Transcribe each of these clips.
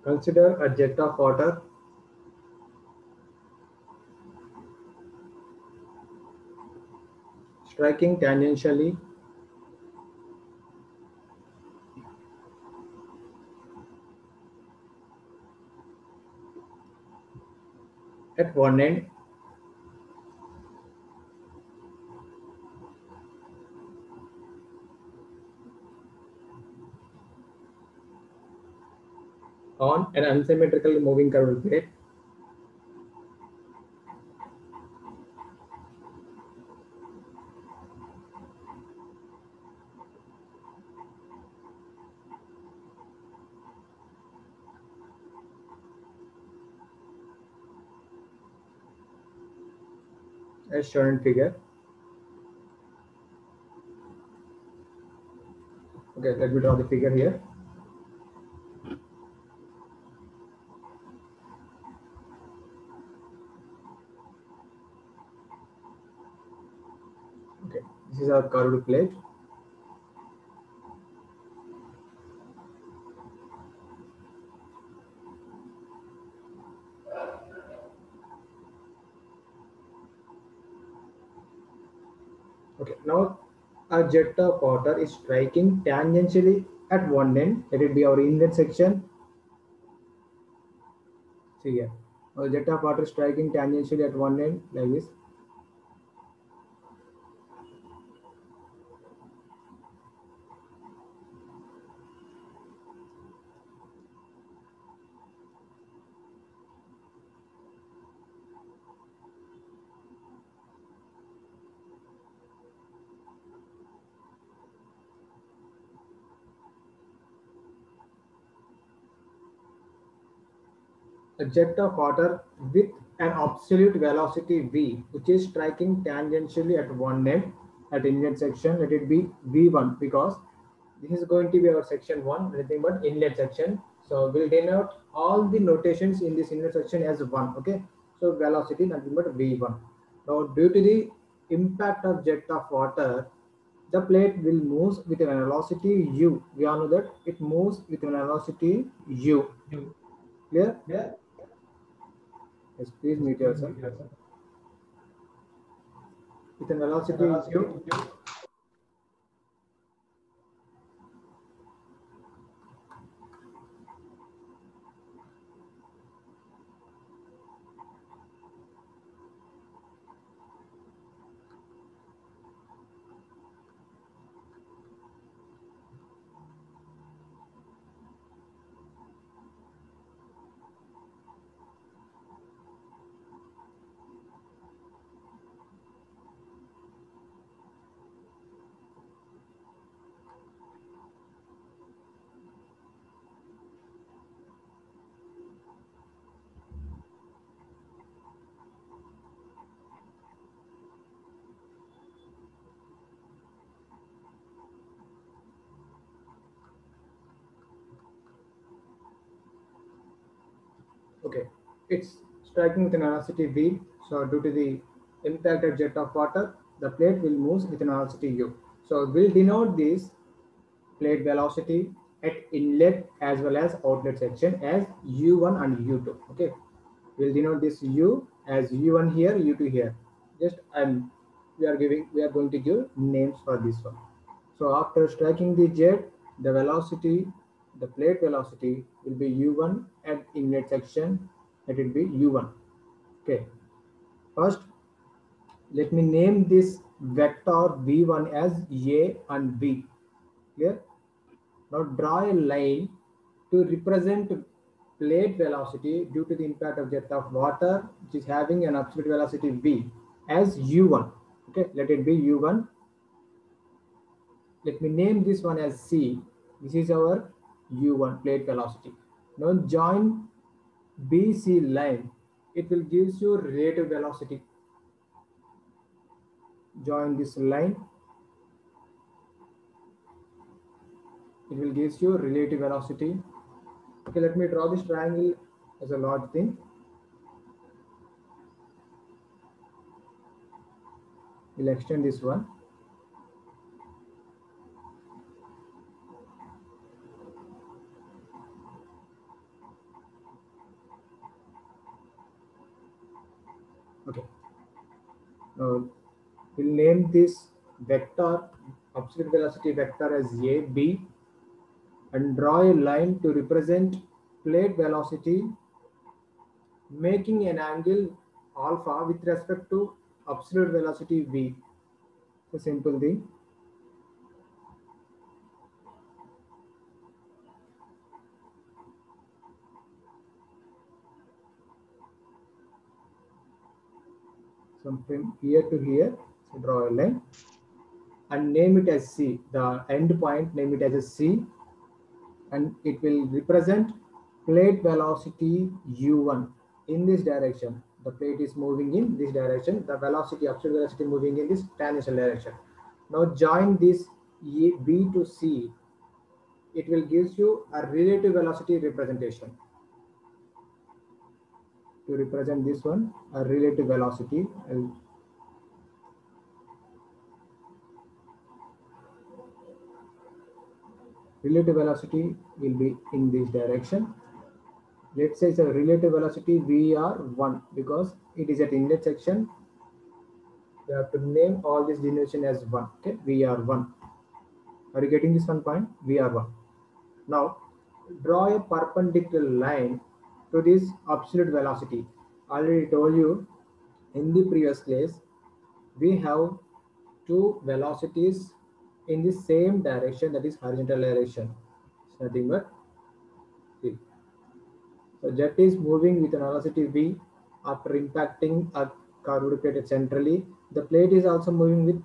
Consider a jet of water striking tangentially at one end on an unsymmetrically moving curved plate. As shown in figure. Okay, let me draw the figure here. Okay, this is our curved plate. Okay, now a jet of water is striking tangentially at one end. Let it be our inlet section. See here. A jet of water striking tangentially at one end like this. A jet of water with an absolute velocity v, which is striking tangentially at one end at inlet section. Let it be v1 because this is going to be our section 1, nothing but inlet section. So we'll denote all the notations in this inlet section as 1. Okay, so velocity nothing but v1. Now due to the impact of jet of water, the plate will move with a velocity u. We all know that it moves with a velocity u. Clear? Yeah. Yes, please mute yourself. With a velocity u. Okay, it's striking with an velocity v. So due to the impact at jet of water, the plate will move with an velocity u. So we'll denote this plate velocity at inlet as well as outlet section as u1 and u2. Okay, we'll denote this u as u1 here, u2 here. Just we are going to give names for this one. So after striking the jet, the velocity, the plate velocity will be u1 at inlet section. Let it be u1. Okay. First, let me name this vector v1 as a and b. Clear? Now draw a line to represent plate velocity due to the impact of jet of water, which is having an absolute velocity v as u1. Okay, let it be u1. Let me name this one as C. This is our U1 plate velocity. Now join BC line. It will give you relative velocity. Join this line. It will give you relative velocity. Okay, let me draw this triangle as a large thing. We'll extend this one. Okay. Now we'll name this vector, absolute velocity vector, as A, B, and draw a line to represent plate velocity making an angle alpha with respect to absolute velocity V. It's a simple thing. So from here to here, so draw a line and name it as C. The end point, name it as a C, and it will represent plate velocity U1 in this direction. The plate is moving in this direction. The velocity, absolute velocity, moving in this tangential direction. Now join this B to C. It will gives you a relative velocity representation. To represent this one, a relative velocity. Relative velocity will be in this direction. Let's say it's a relative velocity VR1 because it is at inlet section. You have to name all this denotation as 1. Okay, VR1. Are you getting this one point? VR1. Now, draw a perpendicular line to this absolute velocity. Already told you in the previous class, we have two velocities in the same direction, that is horizontal direction. It's nothing but C. So jet is moving with an velocity V after impacting a curved plate centrally. The plate is also moving with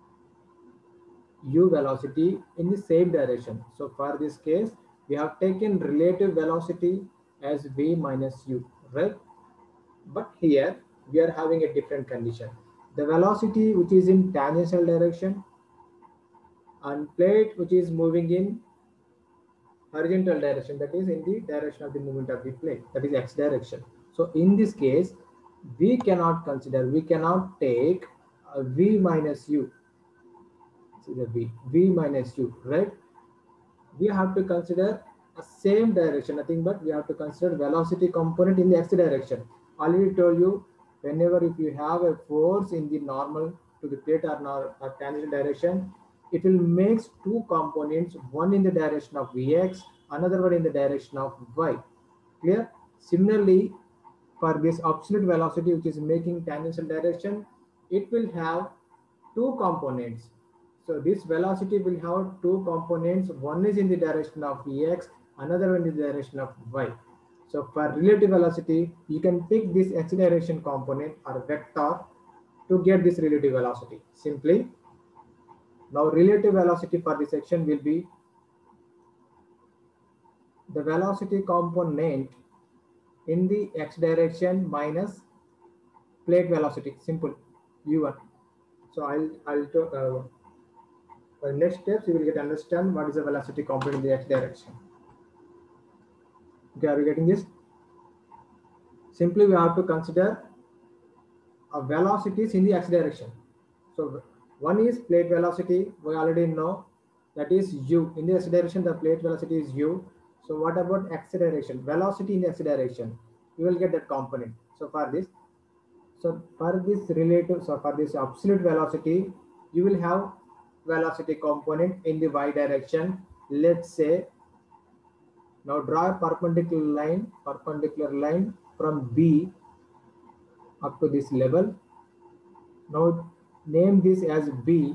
u velocity in the same direction. So for this case, we have taken relative velocity as v minus u, right? But here we are having a different condition. The velocity which is in tangential direction and plate which is moving in horizontal direction, that is in the direction of the movement of the plate, that is x direction. So in this case, we cannot take v minus u. See the v minus u, right? We have to consider a same direction, nothing but we have to consider velocity component in the x direction. Already told you, whenever if you have a force in the normal to the plate or tangential direction, it will make two components, one in the direction of vx, another one in the direction of y. Clear? Similarly, for this absolute velocity which is making tangential direction, it will have two components. So this velocity will have two components. One is in the direction of x, another one in the direction of y. So for relative velocity, you can pick this acceleration component or vector to get this relative velocity. Simply, now relative velocity for this section will be the velocity component in the x direction minus plate velocity. Simple, u1. So for the next steps, you will get understand what is the velocity component in the x direction. Okay, are you getting this? Simply, we have to consider a velocities in the x direction. So one is plate velocity. We already know that is u. In the x direction, the plate velocity is u. So what about acceleration? Velocity in the x direction. You will get that component. So for this absolute velocity, you will have velocity component in the y direction. Let's say, now draw a perpendicular line from B up to this level. Now name this as B.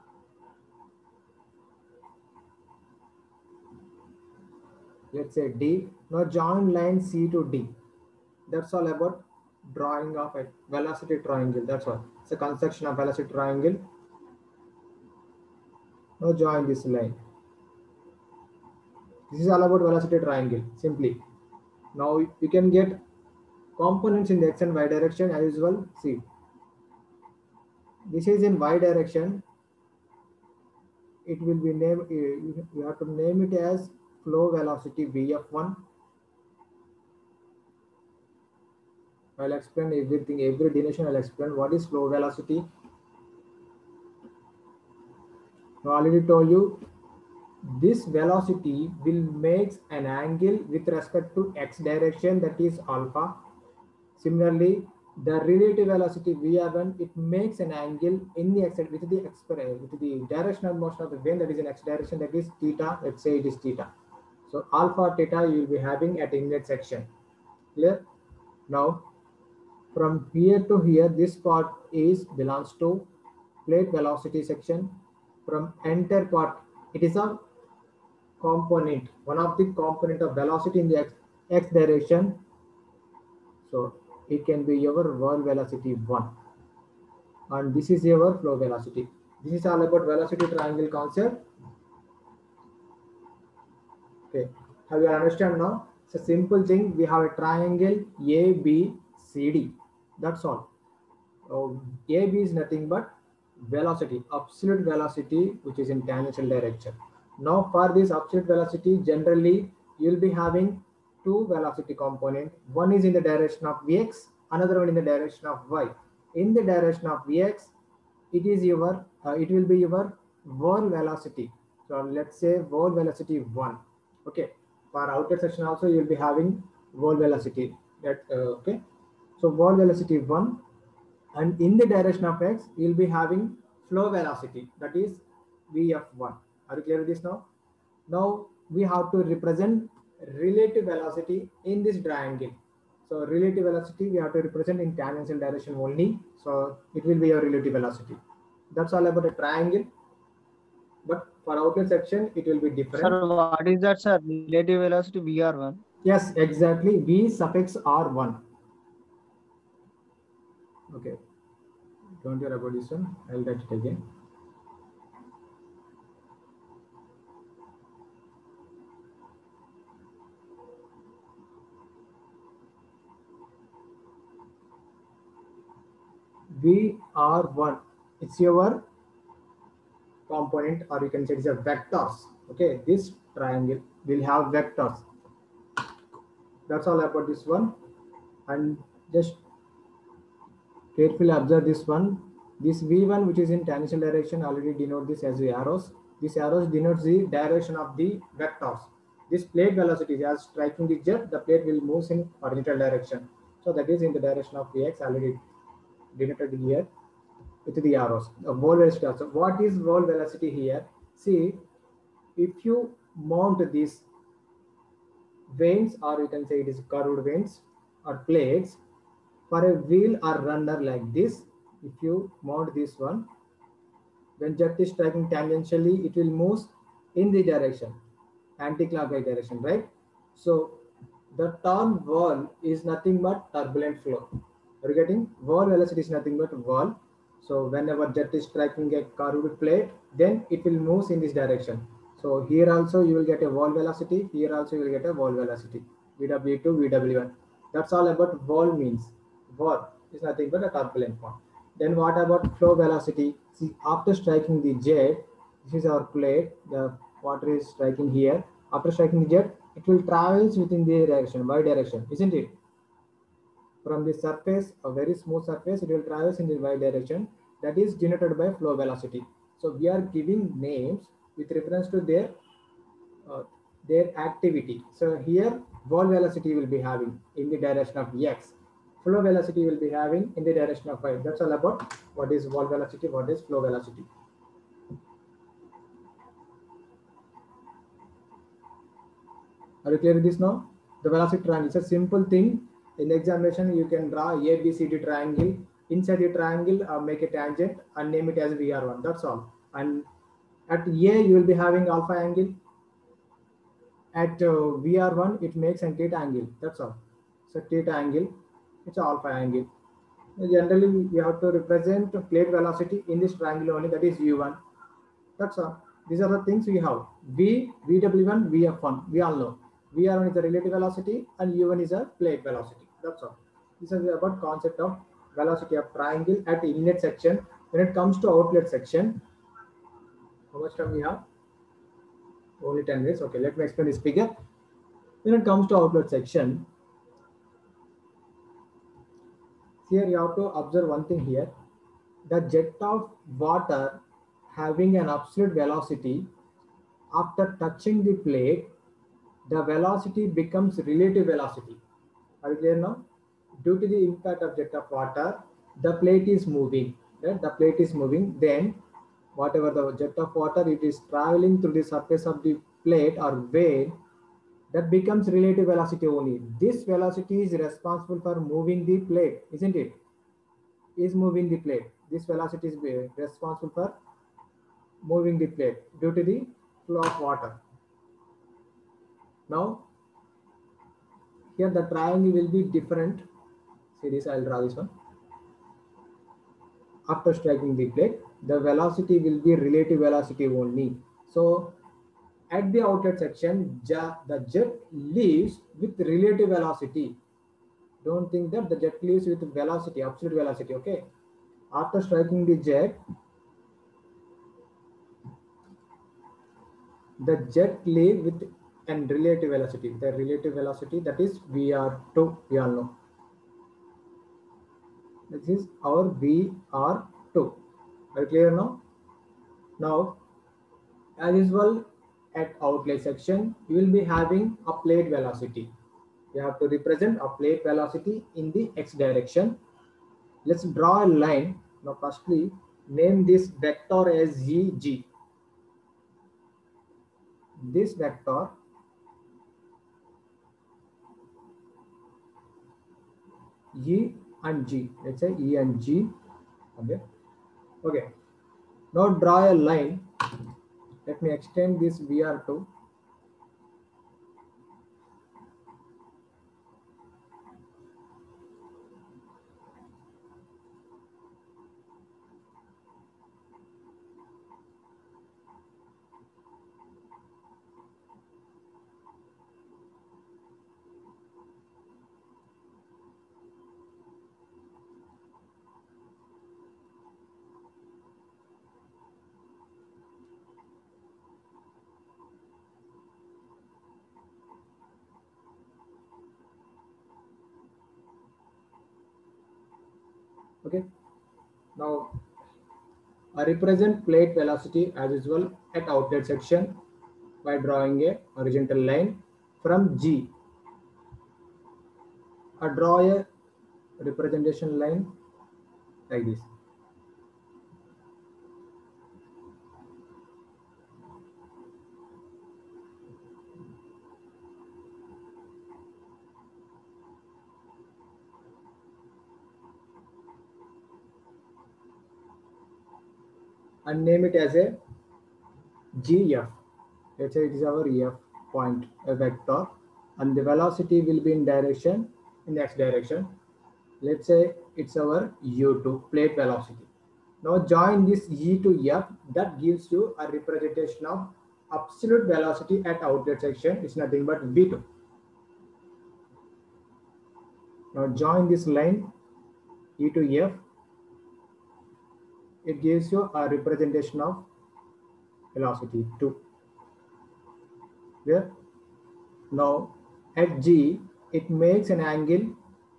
Let's say D. Now join line C to D. That's all about drawing of a velocity triangle. That's all. It's a construction of velocity triangle. Now join this line. This is all about velocity triangle, simply. Now you can get components in the x and y direction as usual. See, this is in y direction. It will be named, you have to name it as flow velocity vf1. I'll explain everything, every denotation I'll explain what is flow velocity. I already told you this velocity will make an angle with respect to x direction, that is alpha. Similarly, the relative velocity v(r1), it makes an angle in the x with the directional motion of the wave, that is in x direction, that is theta. Let's say it is theta. So alpha theta you will be having at inlet section. Clear? Now from here to here, this part is belongs to plate velocity section. From enter part, it is a component, one of the component of velocity in the x direction. So it can be your wall velocity 1, and this is your flow velocity. This is all about velocity triangle concept. Okay, have you understand now? It's a simple thing. We have a triangle A, B, C, D. That's all. AB is nothing but velocity, absolute velocity, which is in tangential direction. Now for this absolute velocity, generally you will be having two velocity component. One is in the direction of Vx, another one in the direction of Y. In the direction of Vx, it is your, it will be your wall velocity. So let's say wall velocity 1. Okay. For outer section also you will be having wall velocity. That okay. So wall velocity 1, and in the direction of x you will be having flow velocity, that is vf1. Are you clear with this now? Now we have to represent relative velocity in this triangle. So relative velocity we have to represent in tangential direction only, so it will be your relative velocity. That's all about a triangle, but for outer section it will be different. Sir, what is that, sir? Relative velocity VR1. Yes, exactly, v suffix r1. Okay, don't worry about this one, I'll write it again. VR1, it's your component, or you can say it's a vectors. Okay, this triangle will have vectors. That's all about this one. And just carefully observe this one. This v1, which is in tangential direction, already denote this as the arrows. This arrows denotes the direction of the vectors. This plate velocity, as striking the jet, the plate will move in horizontal direction. So that is in the direction of vx, already denoted here with the arrows. Wall velocity also. What is wall velocity here? See, if you mount these vanes, or you can say it is curved vanes or plates, for a wheel or runner like this, if you mount this one, when jet is striking tangentially, it will move in the direction, anti-clockwise direction, right? So the turn wall is nothing but turbulent flow. Are you getting? Wall velocity is nothing but wall. So whenever jet is striking a curved plate, then it will move in this direction. So here also you will get a wall velocity. Here also you will get a wall velocity. VW2, VW1. That's all about wall means. Wall is nothing but a turbulent one. Then what about flow velocity? See, after striking the jet, this is our plate. The water is striking here. After striking the jet, it will travel within the direction, y direction, isn't it? From the surface, a very smooth surface, it will traverse in the y direction. That is denoted by flow velocity. So we are giving names with reference to uh, their activity. So here, wall velocity will be having in the direction of x. Flow velocity will be having in the direction of y. That's all about what is wall velocity, what is flow velocity. Are you clear with this now? The velocity triangle is a simple thing. In the examination, you can draw A, B, C, D triangle. Inside the triangle, make a tangent and name it as VR1. That's all. And at A, you will be having alpha angle. At VR1, it makes a theta angle. That's all. So theta angle, it's alpha angle. Generally, we have to represent plate velocity in this triangle only. That is U1. That's all. These are the things we have. V, VW1, VF1. We all know. VR1 is the relative velocity and U1 is a plate velocity. That's all. This is about concept of velocity of triangle at inlet section. When it comes to outlet section, how much time we have? Only 10 minutes. Okay, let me explain this figure. When it comes to outlet section, here you have to observe one thing here. The jet of water having an absolute velocity, after touching the plate, the velocity becomes relative velocity. Are you clear now? due to the impact of jet of water, the plate is moving. Right? The plate is moving. Then, whatever the jet of water, it is traveling through the surface of the plate or vein. That becomes relative velocity only. This velocity is responsible for moving the plate, isn't it? Is moving the plate. This velocity is responsible for moving the plate due to the flow of water. Now, here the triangle will be different. See this, I'll draw this one. After striking the plate, the velocity will be relative velocity only. So, at the outlet section, the jet leaves with relative velocity. Don't think that the jet leaves with velocity, absolute velocity, okay? After striking the jet leaves with an relative velocity. The relative velocity, that is VR2, we all know. This is our VR2. Are you clear now? Now, as usual, at outlet section, you will be having a plate velocity. You have to represent a plate velocity in the x direction. Let's draw a line. Now, firstly, name this vector as G. This vector E and G. Let's say E and G. Okay. Okay. Now draw a line. Let me extend this VR2. Okay. Now I represent plate velocity as usual at outlet section by drawing a horizontal line from G. I draw a representation line like this. And name it as a GF. Let's say it is our EF point, a vector, and the velocity will be in the x direction. Let's say it's our U2, plate velocity. Now join this E to F, that gives you a representation of absolute velocity at outlet section. It's nothing but V2. Now join this line E to F. It gives you a representation of velocity 2. Here, now at G, it makes an angle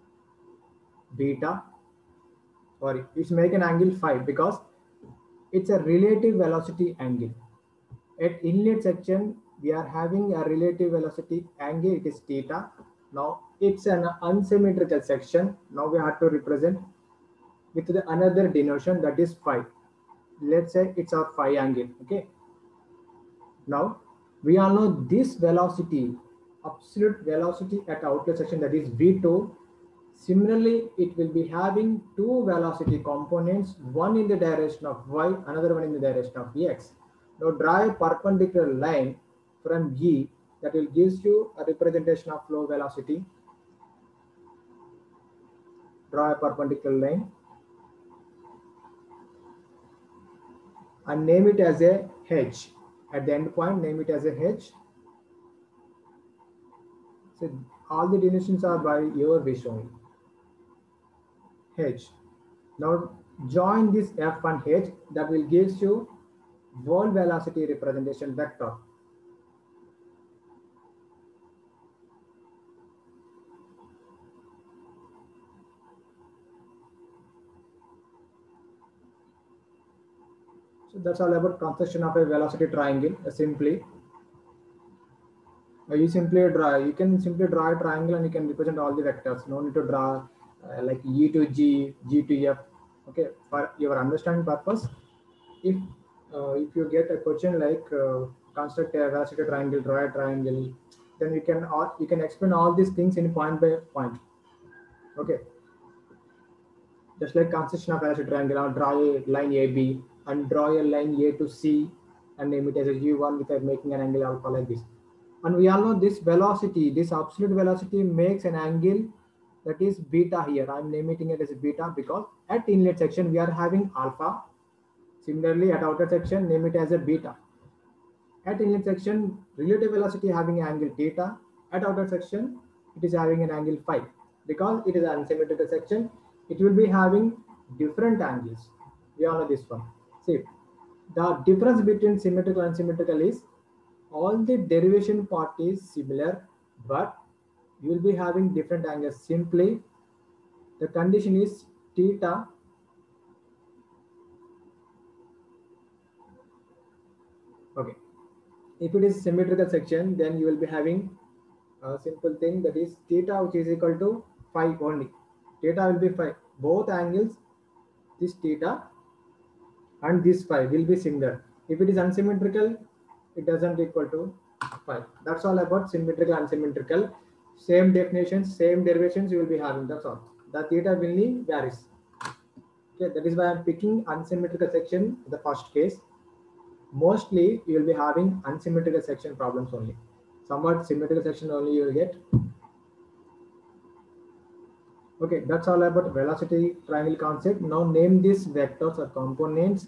beta. Sorry, it's make an angle phi because it's a relative velocity angle. At inlet section, we are having a relative velocity angle. It is theta. Now it's an unsymmetrical section. Now we have to represent with another denotation, that is phi. Let's say it's our phi angle. Okay. Now we all know this velocity, absolute velocity at outlet section, that is V2. Similarly, it will be having two velocity components, one in the direction of y, another one in the direction of x. Now draw a perpendicular line from E that will gives you a representation of flow velocity. Draw a perpendicular line and name it as a H. At the end point, name it as a H. So all the denotations are by your wish only. H. Now join this F and H, that will gives you wall velocity representation vector. So that's all about construction of a velocity triangle. Simply, you can simply draw a triangle and you can represent all the vectors. No need to draw like E to G, G to F. Okay, for your understanding purpose, if if you get a question like construct a velocity triangle, draw a triangle, then you can explain all these things in point by point. Okay, just like construction of velocity triangle, or draw a line AB and draw a line A to C and name it as a U1 without making an angle alpha like this. And we all know this velocity, this absolute velocity makes an angle that is beta here. I'm naming it as beta because at inlet section we are having alpha. Similarly, at outer section, name it as a beta. At inlet section, relative velocity having an angle theta. At outer section, it is having an angle phi. Because it is an unsymmetrical section, it will be having different angles. We all know this one. See, the difference between symmetrical and unsymmetrical is all the derivation part is similar, but you will be having different angles. Simply, the condition is theta. Okay. If it is symmetrical section, then you will be having a simple thing, that is theta, which is equal to phi only. Theta will be phi. Both angles, this theta and this phi will be similar. If it is unsymmetrical, it doesn't equal to phi. That's all about symmetrical and unsymmetrical. Same definitions, same derivations you will be having. That's all. The theta will varies. Okay, that is why I'm picking unsymmetrical section in the first case. Mostly you will be having unsymmetrical section problems only. Somewhat symmetrical section only you will get. Okay, that's all about velocity triangle concept. Now name these vectors or components.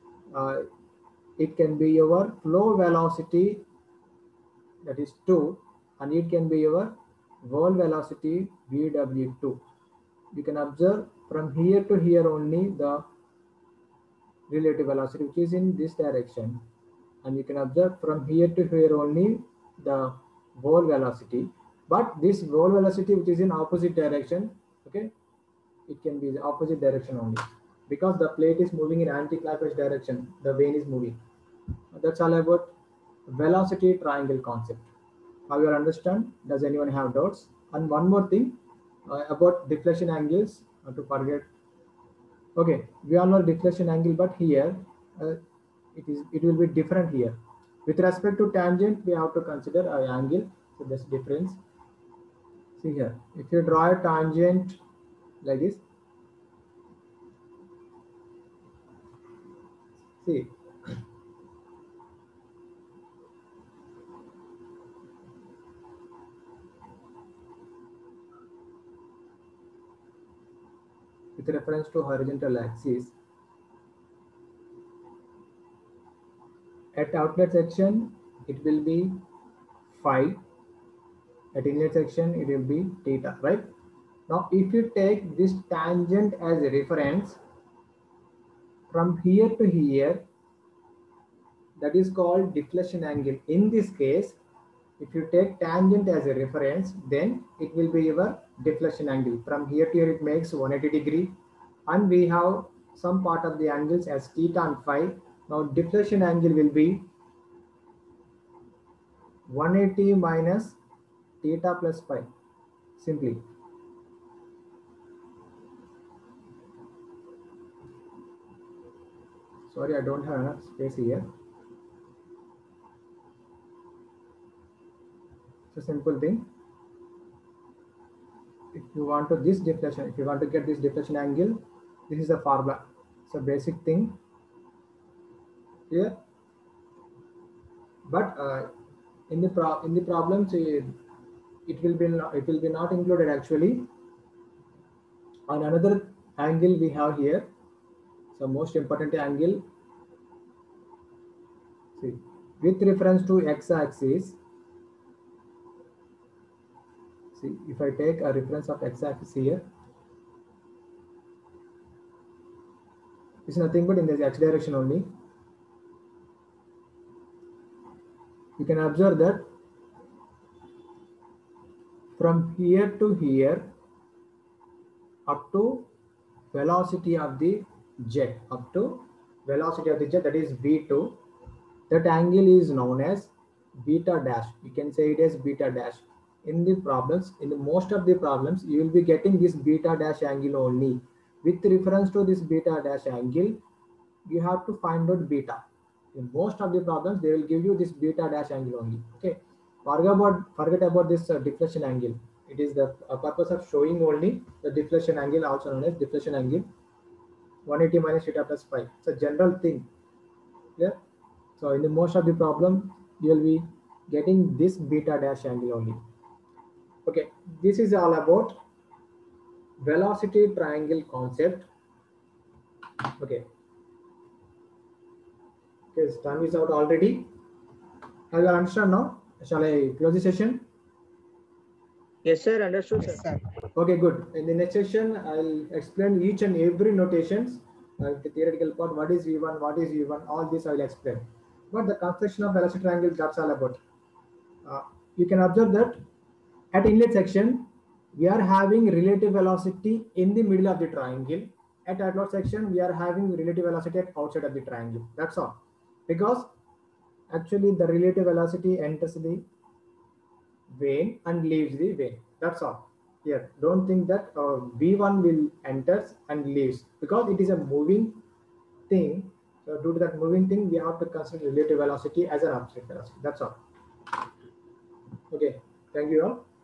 It can be your flow velocity, that is 2, and it can be your wall velocity VW2. You can observe from here to here only the relative velocity, which is in this direction, and you can observe from here to here only the wall velocity, but this wall velocity which is in opposite direction. Okay, it can be the opposite direction only because the plate is moving in anti-clockwise direction, the vane is moving. That's all about velocity triangle concept. How you understand? Does anyone have doubts? And one more thing about deflection angles, to forget. Okay, we all know deflection angle, but here it will be different here. With respect to tangent, we have to consider an angle. So this difference. See here, if you draw a tangent like this, see, with reference to horizontal axis, at outlet section it will be phi, at inlet section it will be theta, right? Now if you take this tangent as a reference from here to here, that is called deflection angle. In this case, if you take tangent as a reference, then it will be your deflection angle. From here to here it makes 180 degree, and we have some part of the angles as theta and phi. Now deflection angle will be 180 minus theta plus phi, simply. Sorry, I don't have enough space here. It's a simple thing. If you want to this deflection, if you want to get this deflection angle, this is the formula. It's a basic thing here. But in the problems, it will be not included actually. On another angle we have here, so most important angle. See, with reference to x-axis. See, if I take a reference of x-axis here, it's nothing but in the x direction only. You can observe that from here to here up to velocity of the jet, that is v2, that angle is known as beta dash. You can say it as beta dash. in the problems, in the most of the problems, you will be getting this beta dash angle only. With reference to this beta dash angle, you have to find out beta. In most of the problems, they will give you this beta dash angle only. Okay, forget about this deflection angle. It is the purpose of showing only the deflection angle, also known as deflection angle 180 minus theta plus phi. It's a general thing. Yeah. So in the most of the problem, you will be getting this beta dash angle only. Okay, this is all about velocity triangle concept. Okay. Okay, time is out already. Have you understand now? Shall I close the session? Yes, sir. Understood, Yes, sir. sir. Okay, good. In the next session, I'll explain each and every notations, the theoretical part, what is V1, what is V1, all this I will explain. But the construction of velocity triangle, that's all about. You can observe that at inlet section, we are having relative velocity in the middle of the triangle. At outlet section, we are having relative velocity at outside of the triangle. That's all. Because actually the relative velocity enters the vein and leaves the vein. That's all. Here, don't think that V1 will enters and leaves, because it is a moving thing. So due to that moving thing, we have to consider relative velocity as an absolute velocity. That's all. Okay. Thank you all.